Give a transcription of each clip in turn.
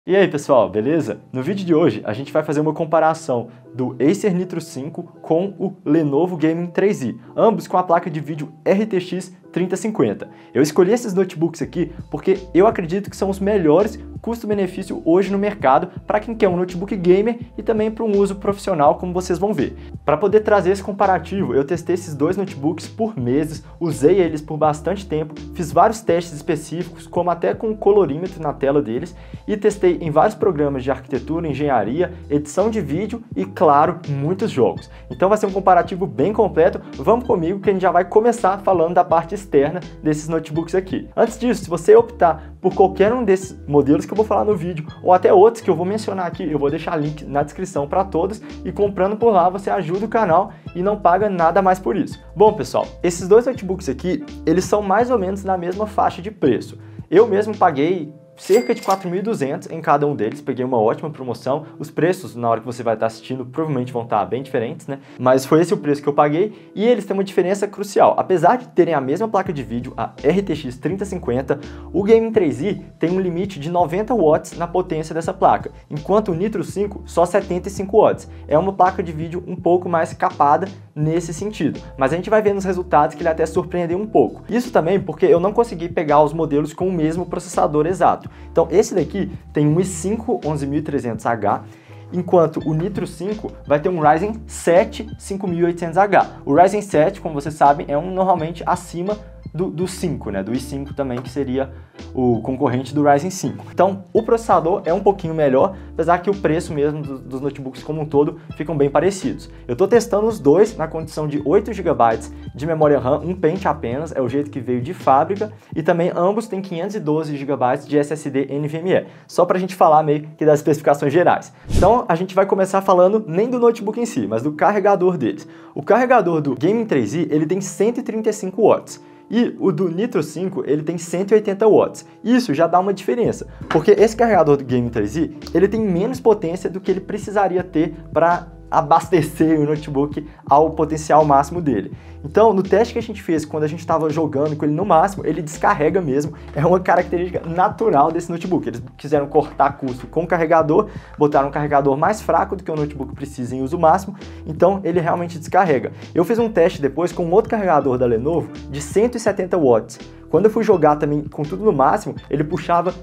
E aí pessoal, beleza? No vídeo de hoje a gente vai fazer uma comparação do Acer Nitro 5 com o Lenovo Gaming 3i, ambos com a placa de vídeo RTX 3050. Eu escolhi esses notebooks aqui porque eu acredito que são os melhores custo-benefício hoje no mercado para quem quer um notebook gamer e também para um uso profissional, como vocês vão ver. Para poder trazer esse comparativo, eu testei esses dois notebooks por meses, usei eles por bastante tempo, fiz vários testes específicos, como até com o colorímetro na tela deles, e testei em vários programas de arquitetura, engenharia, edição de vídeo e, claro, muitos jogos. Então vai ser um comparativo bem completo. Vamos comigo que a gente já vai começar falando da parte externa desses notebooks aqui. Antes disso, se você optar por qualquer um desses modelos que eu vou falar no vídeo, ou até outros que eu vou mencionar aqui, eu vou deixar link na descrição para todos, e comprando por lá você ajuda o canal e não paga nada mais por isso. Bom pessoal, esses dois notebooks aqui, eles são mais ou menos na mesma faixa de preço. Eu mesmo paguei cerca de 4.200 em cada um deles, peguei uma ótima promoção. Os preços, na hora que você vai estar assistindo, provavelmente vão estar bem diferentes, né? Mas foi esse o preço que eu paguei e eles têm uma diferença crucial. Apesar de terem a mesma placa de vídeo, a RTX 3050, o Gaming 3i tem um limite de 90 watts na potência dessa placa, enquanto o Nitro 5 só 75 watts. É uma placa de vídeo um pouco mais capada nesse sentido, mas a gente vai ver nos resultados que ele até surpreendeu um pouco. Isso também porque eu não consegui pegar os modelos com o mesmo processador exato. Então esse daqui tem um i5 11300H, enquanto o Nitro 5 vai ter um Ryzen 7 5800H. O Ryzen 7, como vocês sabem, é normalmente acima do 5, né? Do i5 também, que seria o concorrente do Ryzen 5. Então, o processador é um pouquinho melhor, apesar que o preço mesmo dos notebooks como um todo ficam bem parecidos. Eu estou testando os dois na condição de 8 GB de memória RAM, um pente apenas, é o jeito que veio de fábrica, e também ambos têm 512 GB de SSD NVMe, só para a gente falar meio que das especificações gerais. Então, a gente vai começar falando nem do notebook em si, mas do carregador deles. O carregador do Gaming 3i, ele tem 135 watts. E o do Nitro 5, ele tem 180 watts. Isso já dá uma diferença, porque esse carregador do Gaming 3i, ele tem menos potência do que ele precisaria ter para abastecer o notebook ao potencial máximo dele. Então, no teste que a gente fez, quando a gente estava jogando com ele no máximo, ele descarrega mesmo. É uma característica natural desse notebook. Eles quiseram cortar custo com o carregador, botaram um carregador mais fraco do que o notebook precisa em uso máximo, então ele realmente descarrega. Eu fiz um teste depois com um outro carregador da Lenovo de 170 watts. Quando eu fui jogar também com tudo no máximo, ele puxava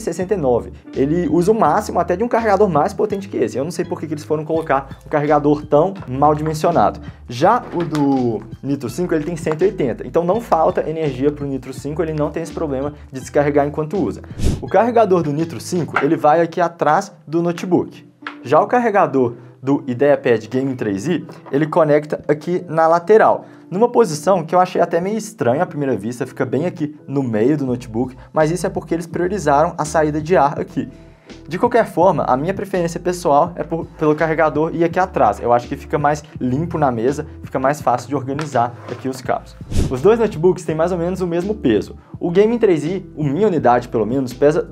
169. Ele usa o máximo até de um carregador mais potente que esse. Eu não sei por que eles foram colocar um carregador tão mal dimensionado. Já o do Nitro 5, ele tem 180. Então não falta energia para o Nitro 5, ele não tem esse problema de descarregar enquanto usa. O carregador do Nitro 5, ele vai aqui atrás do notebook. Já o carregador do IdeaPad Gaming 3i, ele conecta aqui na lateral, numa posição que eu achei até meio estranha à primeira vista, fica bem aqui no meio do notebook, mas isso é porque eles priorizaram a saída de ar aqui. De qualquer forma, a minha preferência pessoal é pelo carregador e aqui atrás. Eu acho que fica mais limpo na mesa, fica mais fácil de organizar aqui os cabos. Os dois notebooks têm mais ou menos o mesmo peso. O Gaming 3i, a minha unidade pelo menos, pesa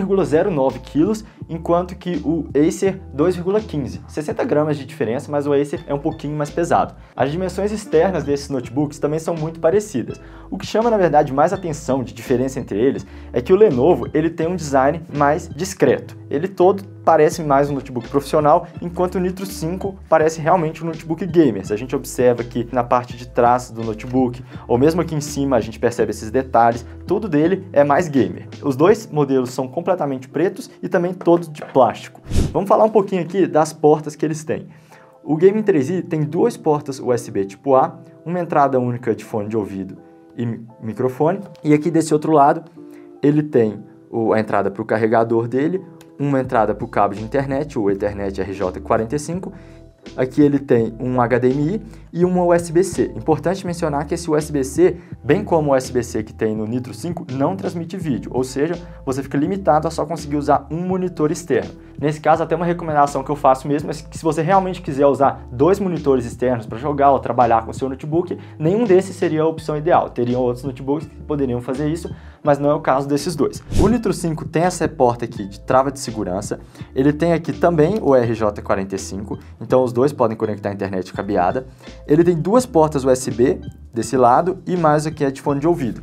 2,09 kg, enquanto que o Acer 2,15. 60 gramas de diferença, mas o Acer é um pouquinho mais pesado. As dimensões externas desses notebooks também são muito parecidas. O que chama, na verdade, mais atenção de diferença entre eles é que o Lenovo ele tem um design mais discreto. Ele todo parece mais um notebook profissional, enquanto o Nitro 5 parece realmente um notebook gamer. Se a gente observa aqui na parte de trás do notebook, ou mesmo aqui em cima a gente percebe esses detalhes, tudo dele é mais gamer. Os dois modelos são completamente pretos e também todos de plástico. Vamos falar um pouquinho aqui das portas que eles têm. O Gaming 3i tem duas portas USB tipo A, uma entrada única de fone de ouvido e microfone, e aqui desse outro lado ele tem a entrada para o carregador dele, uma entrada para o cabo de internet, o Ethernet RJ45. Aqui ele tem um HDMI e uma USB-C. Importante mencionar que esse USB-C, bem como o USB-C que tem no Nitro 5, não transmite vídeo, ou seja, você fica limitado a só conseguir usar um monitor externo. Nesse caso, até uma recomendação que eu faço mesmo é que se você realmente quiser usar dois monitores externos para jogar ou trabalhar com o seu notebook, nenhum desses seria a opção ideal. Teriam outros notebooks que poderiam fazer isso, mas não é o caso desses dois. O Nitro 5 tem essa porta aqui de trava de segurança, ele tem aqui também o RJ45, então os dois podem conectar a internet cabeada. Ele tem duas portas USB desse lado e mais aqui é de fone de ouvido.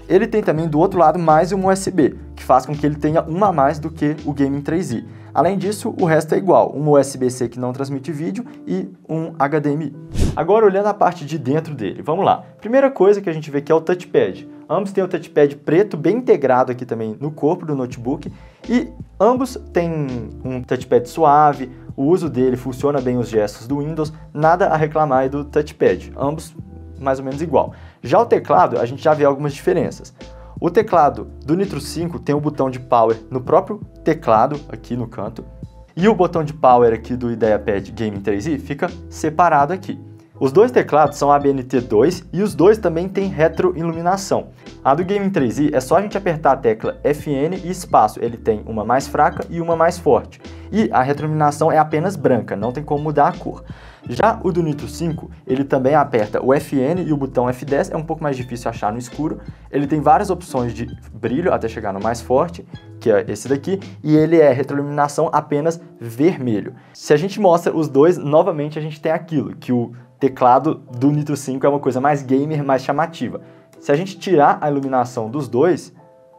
Ele tem também do outro lado mais um USB, que faz com que ele tenha uma a mais do que o Gaming 3i. Além disso, o resto é igual, um USB-C que não transmite vídeo e um HDMI. Agora olhando a parte de dentro dele, vamos lá. Primeira coisa que a gente vê aqui é o touchpad. Ambos têm o touchpad preto bem integrado aqui também no corpo do notebook e ambos têm um touchpad suave, o uso dele funciona bem os gestos do Windows, nada a reclamar aí do touchpad, ambos mais ou menos igual. Já o teclado, a gente já vê algumas diferenças. O teclado do Nitro 5 tem o botão de power no próprio teclado, aqui no canto, e o botão de power aqui do IdeaPad Gaming 3i fica separado aqui. Os dois teclados são ABNT2 e os dois também têm retroiluminação. A do Gaming 3i é só a gente apertar a tecla FN e espaço, ele tem uma mais fraca e uma mais forte. E a retroiluminação é apenas branca, não tem como mudar a cor. Já o do Nitro 5, ele também aperta o FN e o botão F10, é um pouco mais difícil achar no escuro. Ele tem várias opções de brilho até chegar no mais forte, que é esse daqui, e ele é retroiluminação apenas vermelho. Se a gente mostra os dois, novamente a gente tem aquilo, que o teclado do Nitro 5 é uma coisa mais gamer, mais chamativa. Se a gente tirar a iluminação dos dois,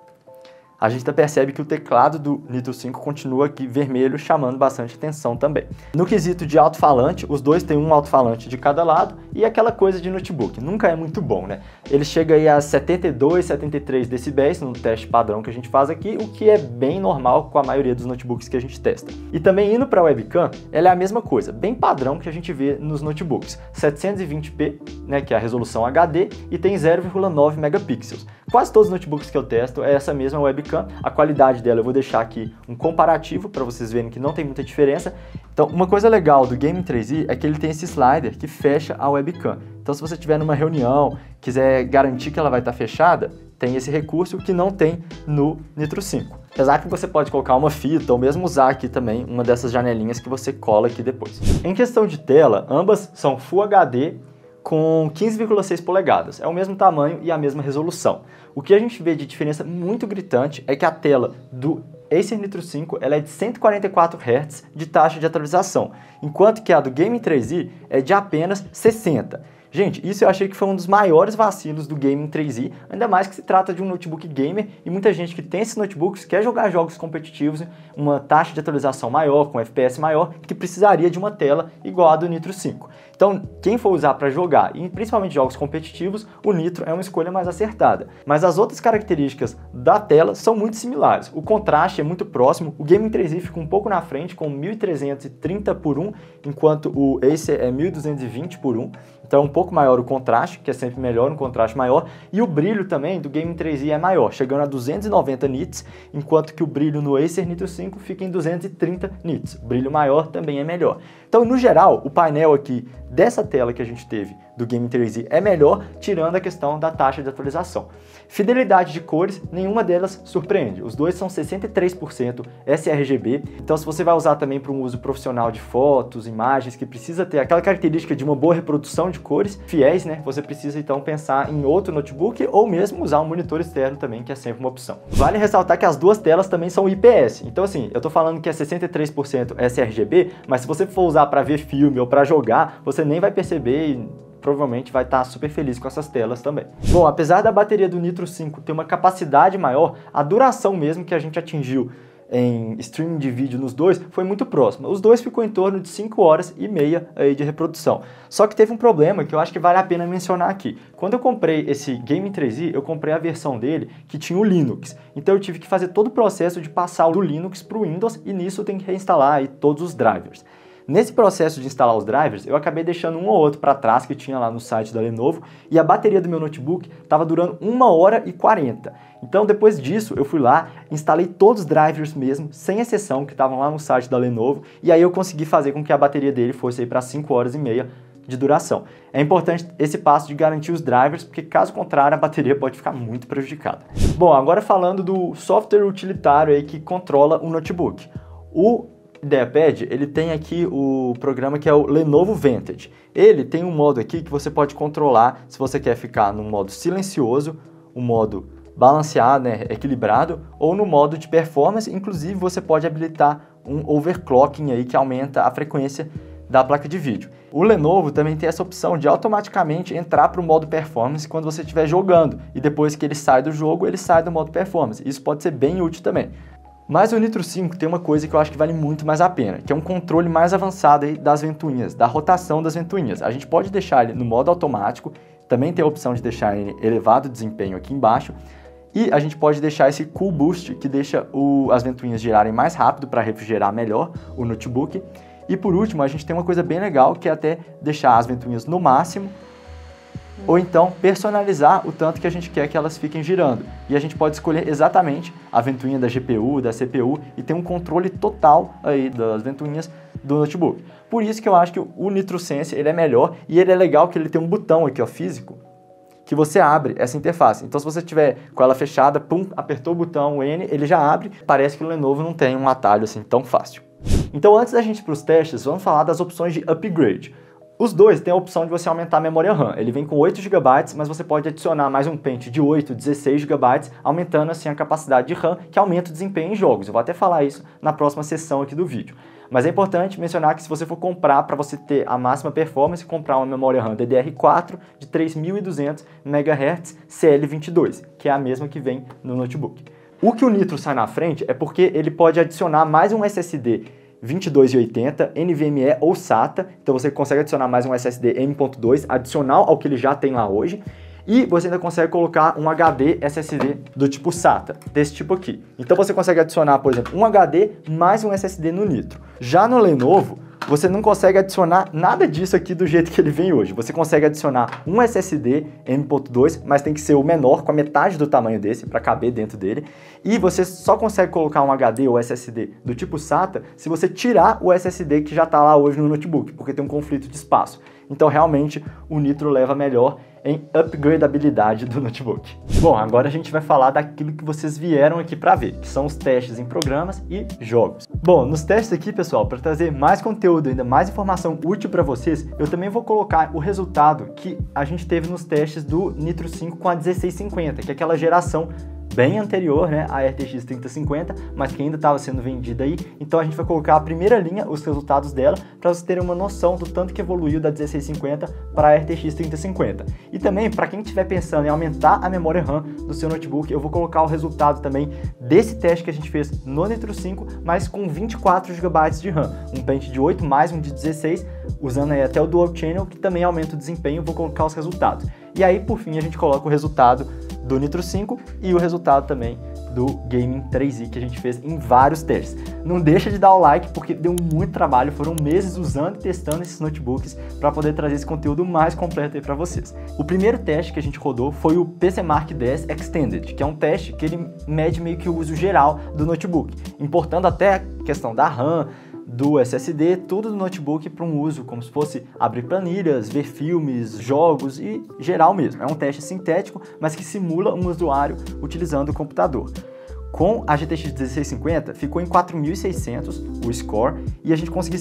a gente percebe que o teclado do Nitro 5 continua aqui vermelho, chamando bastante atenção também. No quesito de alto-falante, os dois têm um alto-falante de cada lado e aquela coisa de notebook, nunca é muito bom, né? Ele chega aí a 72, 73 decibéis no teste padrão que a gente faz aqui, o que é bem normal com a maioria dos notebooks que a gente testa. E também indo para a webcam, ela é a mesma coisa, bem padrão que a gente vê nos notebooks. 720p, né, que é a resolução HD, e tem 0,9 megapixels. Quase todos os notebooks que eu testo é essa mesma webcam. A qualidade dela eu vou deixar aqui um comparativo para vocês verem que não tem muita diferença. Então, uma coisa legal do Gaming 3i é que ele tem esse slider que fecha a webcam. Então, se você estiver numa reunião, quiser garantir que ela vai estar fechada, tem esse recurso que não tem no Nitro 5. Apesar que você pode colocar uma fita ou mesmo usar aqui também uma dessas janelinhas que você cola aqui depois. Em questão de tela, ambas são Full HD com 15,6 polegadas, é o mesmo tamanho e a mesma resolução. O que a gente vê de diferença muito gritante é que a tela do Acer Nitro 5 ela é de 144 Hz de taxa de atualização, enquanto que a do Gaming 3i é de apenas 60. Gente, isso eu achei que foi um dos maiores vacilos do Gaming 3i, ainda mais que se trata de um notebook gamer e muita gente que tem esses notebooks quer jogar jogos competitivos, uma taxa de atualização maior, com FPS maior, que precisaria de uma tela igual a do Nitro 5. Então, quem for usar para jogar, e principalmente jogos competitivos, o Nitro é uma escolha mais acertada. Mas as outras características da tela são muito similares. O contraste é muito próximo, o Gaming 3i fica um pouco na frente, com 1330x1, enquanto o Acer é 1220x1. Então é um pouco maior o contraste, que é sempre melhor, um contraste maior, e o brilho também do Gaming 3i é maior, chegando a 290 nits, enquanto que o brilho no Acer Nitro 5 fica em 230 nits. O brilho maior também é melhor. Então, no geral, o painel aqui dessa tela que a gente teve do Gaming 3i é melhor, tirando a questão da taxa de atualização. Fidelidade de cores, nenhuma delas surpreende. Os dois são 63% sRGB, então se você vai usar também para um uso profissional de fotos, imagens, que precisa ter aquela característica de uma boa reprodução de cores fiéis, né? Você precisa então pensar em outro notebook ou mesmo usar um monitor externo também, que é sempre uma opção. Vale ressaltar que as duas telas também são IPS, então assim, eu tô falando que é 63% sRGB, mas se você for usar para ver filme ou para jogar, você nem vai perceber e provavelmente vai estar super feliz com essas telas também. Bom, apesar da bateria do Nitro 5 ter uma capacidade maior, a duração mesmo que a gente atingiu em streaming de vídeo nos dois foi muito próxima. Os dois ficou em torno de 5 horas e meia aí de reprodução. Só que teve um problema que eu acho que vale a pena mencionar aqui. Quando eu comprei esse Gaming 3i, eu comprei a versão dele que tinha o Linux. Então eu tive que fazer todo o processo de passar do Linux para o Windows e nisso eu tenho que reinstalar aí todos os drivers. Nesse processo de instalar os drivers, eu acabei deixando um ou outro para trás que tinha lá no site da Lenovo e a bateria do meu notebook estava durando 1 hora e 40. Então depois disso eu fui lá, instalei todos os drivers mesmo, sem exceção, que estavam lá no site da Lenovo e aí eu consegui fazer com que a bateria dele fosse para 5 horas e meia de duração. É importante esse passo de garantir os drivers, porque caso contrário a bateria pode ficar muito prejudicada. Bom, agora falando do software utilitário aí que controla o notebook. O IdeaPad, ele tem aqui o programa que é o Lenovo Vantage. Ele tem um modo aqui que você pode controlar se você quer ficar no modo silencioso, o modo balanceado, né, equilibrado, ou no modo de performance. Inclusive você pode habilitar um overclocking aí que aumenta a frequência da placa de vídeo. O Lenovo também tem essa opção de automaticamente entrar para o modo performance quando você estiver jogando, e depois que ele sai do jogo, ele sai do modo performance. Isso pode ser bem útil também. Mas o Nitro 5 tem uma coisa que eu acho que vale muito mais a pena, que é um controle mais avançado aí das ventoinhas, da rotação das ventoinhas. A gente pode deixar ele no modo automático, também tem a opção de deixar ele elevado desempenho aqui embaixo, e a gente pode deixar esse Cool Boost, que deixa as ventoinhas girarem mais rápido para refrigerar melhor o notebook. E por último, a gente tem uma coisa bem legal, que é até deixar as ventoinhas no máximo, ou então personalizar o tanto que a gente quer que elas fiquem girando. E a gente pode escolher exatamente a ventoinha da GPU, da CPU, e ter um controle total aí das ventoinhas do notebook. Por isso que eu acho que o NitroSense ele é melhor, e ele é legal que ele tem um botão aqui, ó, físico, que você abre essa interface. Então se você tiver com ela fechada, pum, apertou o botão N, ele já abre. Parece que o Lenovo não tem um atalho assim tão fácil. Então antes da gente ir para os testes, vamos falar das opções de upgrade. Os dois têm a opção de você aumentar a memória RAM. Ele vem com 8 GB, mas você pode adicionar mais um pente de 8, 16 GB, aumentando assim a capacidade de RAM, que aumenta o desempenho em jogos. Eu vou até falar isso na próxima sessão aqui do vídeo. Mas é importante mencionar que se você for comprar para você ter a máxima performance, comprar uma memória RAM DDR4 de 3200 MHz CL22, que é a mesma que vem no notebook. O que o Nitro sai na frente é porque ele pode adicionar mais um SSD 2280, NVMe ou SATA, então você consegue adicionar mais um SSD M.2 adicional ao que ele já tem lá hoje, e você ainda consegue colocar um HD SSD do tipo SATA, desse tipo aqui. Então você consegue adicionar, por exemplo, um HD mais um SSD no Nitro. Já no Lenovo, você não consegue adicionar nada disso aqui do jeito que ele vem hoje. Você consegue adicionar um SSD M.2, mas tem que ser o menor, com a metade do tamanho desse, para caber dentro dele. E você só consegue colocar um HD ou SSD do tipo SATA se você tirar o SSD que já está lá hoje no notebook, porque tem um conflito de espaço. Então realmente o Nitro leva melhor em upgradabilidade do notebook. Bom, agora a gente vai falar daquilo que vocês vieram aqui para ver, que são os testes em programas e jogos. Bom, nos testes aqui, pessoal, para trazer mais conteúdo, ainda mais informação útil para vocês, eu também vou colocar o resultado que a gente teve nos testes do Nitro 5 com a 1650, que é aquela geração bem anterior, né, à RTX 3050, mas que ainda estava sendo vendida aí. Então a gente vai colocar a primeira linha, os resultados dela, para vocês terem uma noção do tanto que evoluiu da 1650 para a RTX 3050. E também, para quem estiver pensando em aumentar a memória RAM do seu notebook, eu vou colocar o resultado também desse teste que a gente fez no Nitro 5, mas com 24 GB de RAM, um pente de 8 mais um de 16, usando aí até o Dual Channel, que também aumenta o desempenho. Vou colocar os resultados. E aí, por fim, a gente coloca o resultado do Nitro 5 e o resultado também do Gaming 3i que a gente fez em vários testes. Não deixa de dar o like porque deu muito trabalho, foram meses usando e testando esses notebooks para poder trazer esse conteúdo mais completo aí para vocês. O primeiro teste que a gente rodou foi o PCMark 10 Extended, que é um teste que ele mede meio que o uso geral do notebook, importando até a questão da RAM, do SSD, tudo do notebook para um uso como se fosse abrir planilhas, ver filmes, jogos e geral mesmo. É um teste sintético, mas que simula um usuário utilizando o computador. Com a GTX 1650 ficou em 4.600 o score e a gente conseguiu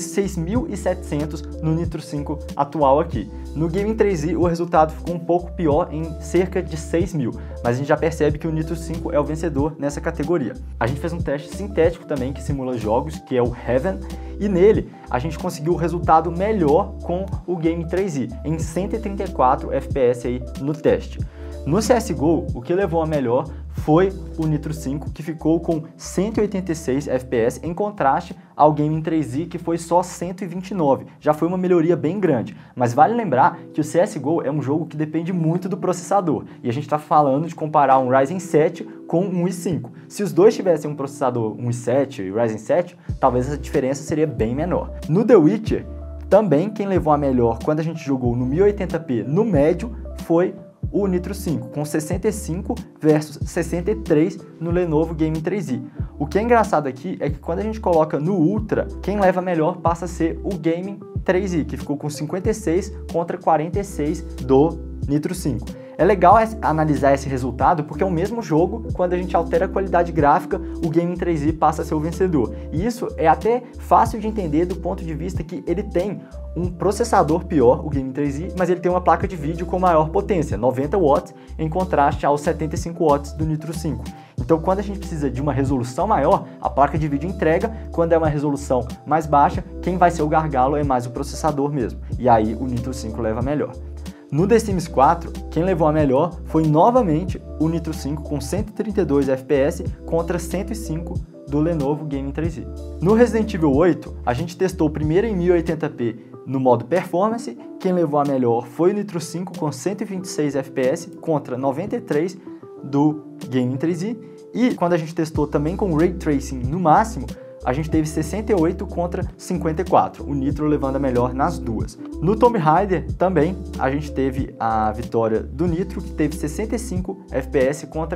6.700 no Nitro 5 atual aqui. No Gaming 3i o resultado ficou um pouco pior, em cerca de 6.000, mas a gente já percebe que o Nitro 5 é o vencedor nessa categoria. A gente fez um teste sintético também que simula jogos, que é o Heaven, e nele a gente conseguiu o resultado melhor com o Gaming 3i, em 134 FPS aí no teste. No CSGO, o que levou a melhor foi o Nitro 5, que ficou com 186 FPS, em contraste ao Gaming 3i, que foi só 129. Já foi uma melhoria bem grande, mas vale lembrar que o CSGO é um jogo que depende muito do processador, e a gente está falando de comparar um Ryzen 7 com um i5. Se os dois tivessem um processador, um i7 e Ryzen 7, talvez essa diferença seria bem menor. No The Witcher, também quem levou a melhor quando a gente jogou no 1080p no médio foi o Nitro 5, com 65 versus 63 no Lenovo Gaming 3i. O que é engraçado aqui é que quando a gente coloca no Ultra, quem leva melhor passa a ser o Gaming 3i, que ficou com 56 contra 46 do Nitro 5. É legal analisar esse resultado porque é o mesmo jogo, quando a gente altera a qualidade gráfica, o Gaming 3i passa a ser o vencedor. E isso é até fácil de entender do ponto de vista que ele tem um processador pior, o Gaming 3i, mas ele tem uma placa de vídeo com maior potência, 90 watts, em contraste aos 75 watts do Nitro 5. Então, quando a gente precisa de uma resolução maior, a placa de vídeo entrega. Quando é uma resolução mais baixa, quem vai ser o gargalo é mais o processador mesmo. E aí o Nitro 5 leva melhor. No The Sims 4, quem levou a melhor foi novamente o Nitro 5 com 132 FPS contra 105 do Lenovo Gaming 3i. No Resident Evil 8, a gente testou primeiro em 1080p no modo Performance. Quem levou a melhor foi o Nitro 5 com 126 FPS contra 93 do Gaming 3i. E quando a gente testou também com Ray Tracing no máximo, a gente teve 68 contra 54, o Nitro levando a melhor nas duas. No Tomb Raider também a gente teve a vitória do Nitro, que teve 65 FPS contra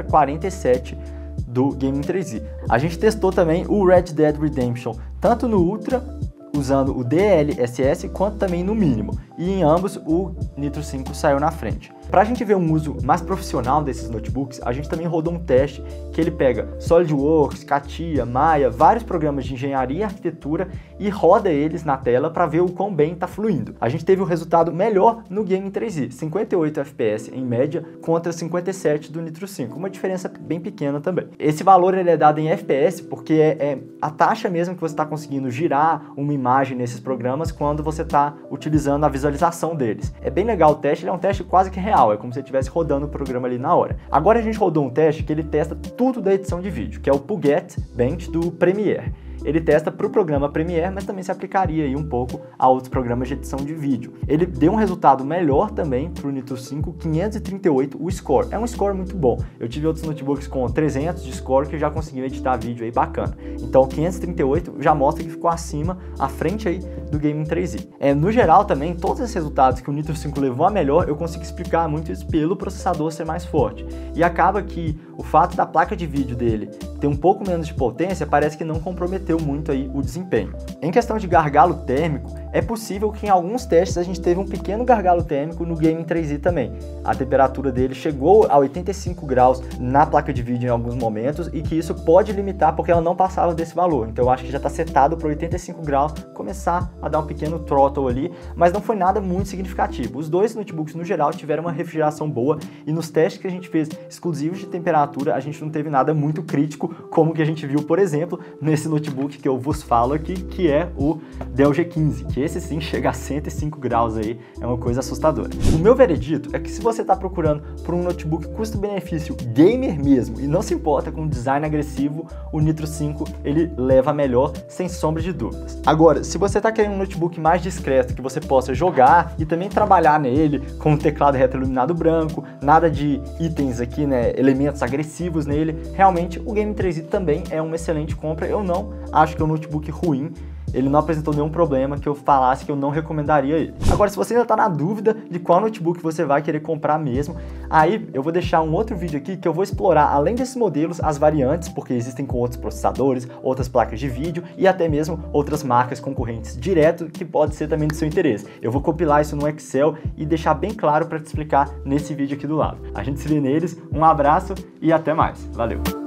47 do Gaming 3i. A gente testou também o Red Dead Redemption, tanto no Ultra, usando o DLSS, quanto também no mínimo. E em ambos o Nitro 5 saiu na frente. Para a gente ver um uso mais profissional desses notebooks, a gente também rodou um teste que ele pega SolidWorks, CATIA, Maya, vários programas de engenharia e arquitetura e roda eles na tela para ver o quão bem está fluindo. A gente teve um resultado melhor no Gaming 3i, 58 FPS em média contra 57 do Nitro 5, uma diferença bem pequena também. Esse valor ele é dado em FPS porque é a taxa mesmo que você está conseguindo girar uma imagem nesses programas quando você está utilizando a visualização deles. É bem legal o teste, ele é um teste quase que real, é como se você estivesse rodando o programa ali na hora. Agora a gente rodou um teste que ele testa tudo da edição de vídeo, que é o Puget Bench do Premiere. Ele testa para o programa Premiere, mas também se aplicaria aí um pouco a outros programas de edição de vídeo. Ele deu um resultado melhor também para o Nitro 5, 538 o score. É um score muito bom. Eu tive outros notebooks com 300 de score que já conseguiam editar vídeo aí bacana. Então 538 já mostra que ficou acima, à frente aí do Gaming 3i. No geral também, todos esses resultados que o Nitro 5 levou a melhor, eu consigo explicar muito isso pelo processador ser mais forte. E acaba que o fato da placa de vídeo dele ter um pouco menos de potência parece que não comprometeu muito aí o desempenho. Em questão de gargalo térmico, é possível que em alguns testes a gente teve um pequeno gargalo térmico no Gaming 3i também. A temperatura dele chegou a 85 graus na placa de vídeo em alguns momentos e que isso pode limitar porque ela não passava desse valor. Então eu acho que já está setado para 85 graus começar a dar um pequeno throttle ali, mas não foi nada muito significativo. Os dois notebooks no geral tiveram uma refrigeração boa e nos testes que a gente fez exclusivos de temperatura a gente não teve nada muito crítico como que a gente viu, por exemplo, nesse notebook que eu vos falo aqui, que é o Dell G15, que esse sim chega a 105 graus aí, é uma coisa assustadora. O meu veredito é que se você está procurando por um notebook custo-benefício gamer mesmo e não se importa com design agressivo, o Nitro 5 ele leva melhor, sem sombra de dúvidas. Agora, se você está querendo um notebook mais discreto, que você possa jogar e também trabalhar nele com um teclado retroiluminado branco, nada de itens aqui, né, elementos agressivos nele, realmente o Gaming 3i também é uma excelente compra. Eu não acho que é um notebook ruim, ele não apresentou nenhum problema que eu falasse que eu não recomendaria ele. Agora, se você ainda está na dúvida de qual notebook você vai querer comprar mesmo, aí eu vou deixar um outro vídeo aqui que eu vou explorar, além desses modelos, as variantes, porque existem com outros processadores, outras placas de vídeo e até mesmo outras marcas concorrentes direto, que pode ser também do seu interesse. Eu vou compilar isso no Excel e deixar bem claro para te explicar nesse vídeo aqui do lado. A gente se vê neles, um abraço e até mais. Valeu!